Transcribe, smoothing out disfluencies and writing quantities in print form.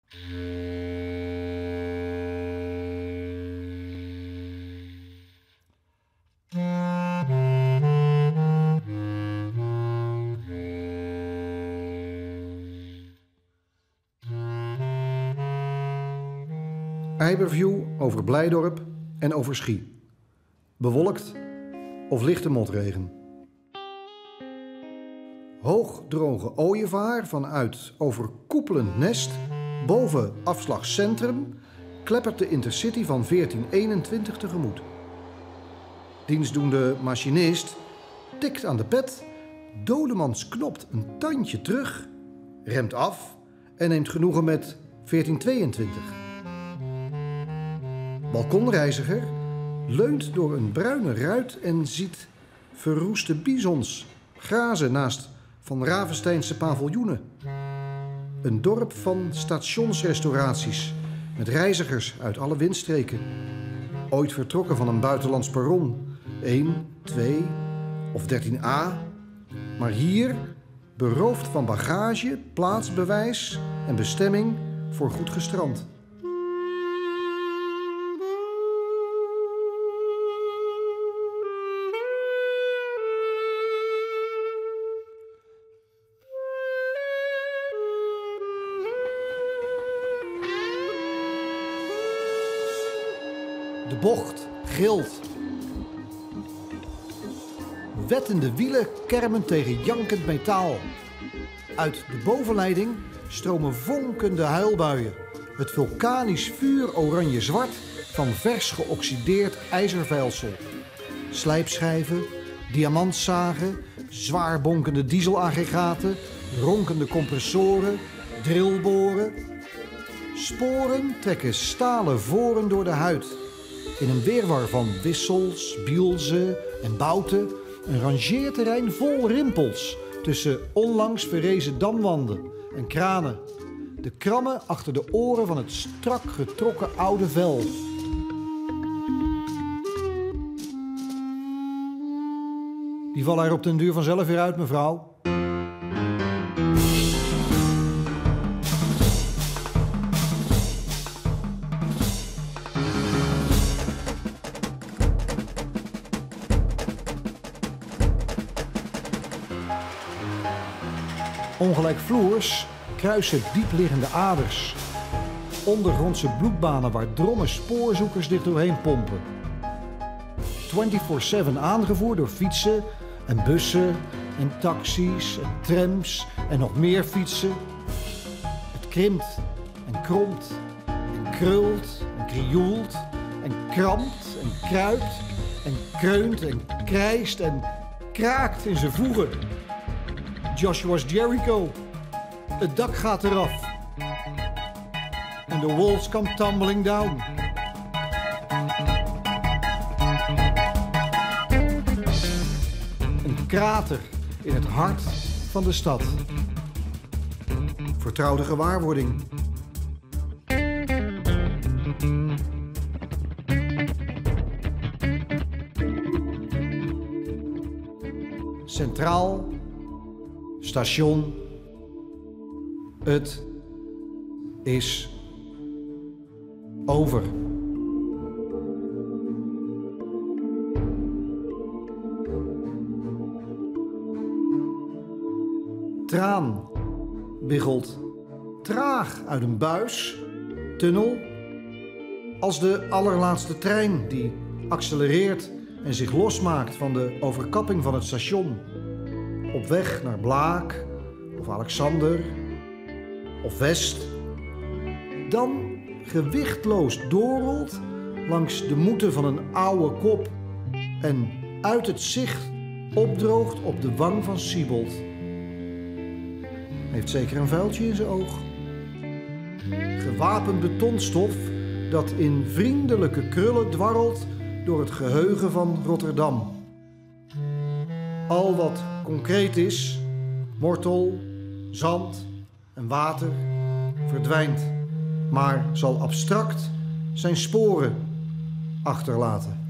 Eiberview over Blijdorp en over Schie. Bewolkt of lichte motregen. Hoogdroge ooievaar vanuit overkoepelend nest boven afslagcentrum kleppert de Intercity van 1421 tegemoet. Dienstdoende machinist tikt aan de pet, Dolemans knopt een tandje terug, remt af en neemt genoegen met 1422. Balkonreiziger leunt door een bruine ruit en ziet verroeste bisons grazen naast Van Ravensteinse paviljoenen. Een dorp van stationsrestauraties met reizigers uit alle windstreken. Ooit vertrokken van een buitenlands perron, 1, 2 of 13a. Maar hier beroofd van bagage, plaatsbewijs en bestemming voor goed gestrand. De bocht gilt. Wettende wielen kermen tegen jankend metaal. Uit de bovenleiding stromen vonkende huilbuien. Het vulkanisch vuur oranje-zwart van vers geoxideerd ijzervijlsel. Slijpschijven, diamantzagen, zwaar bonkende dieselaggregaten, ronkende compressoren, drillboren. Sporen trekken stalen voren door de huid. In een wirwar van wissels, bielzen en bouten, een rangeerterrein vol rimpels tussen onlangs verrezen damwanden en kranen. De krammen achter de oren van het strak getrokken oude vel. Die vallen er op den duur vanzelf weer uit, mevrouw. Ongelijkvloers kruisen diepliggende aders. Ondergrondse bloedbanen waar dromme spoorzoekers dit doorheen pompen. 24/7 aangevoerd door fietsen en bussen en taxis en trams en nog meer fietsen. Het krimpt en kromt en krult en krioelt en krampt en kruipt en kreunt en krijst en kraakt in zijn voegen. Joshua's Jericho. Het dak gaat eraf. En de walls come tumbling down. Een krater in het hart van de stad. Vertrouwde gewaarwording. Centraal. Station. Het is over. Traan biggelt traag uit een buis, tunnel, als de allerlaatste trein die accelereert en zich losmaakt van de overkapping van het station. Op weg naar Blaak of Alexander of West. Dan gewichtloos doorrolt langs de moeten van een oude kop en uit het zicht opdroogt op de wang van Siebold. Heeft zeker een vuiltje in zijn oog. Gewapend betonstof dat in vriendelijke krullen dwarrelt door het geheugen van Rotterdam. Al wat concreet is, mortel, zand en water, verdwijnt, maar zal abstract zijn sporen achterlaten.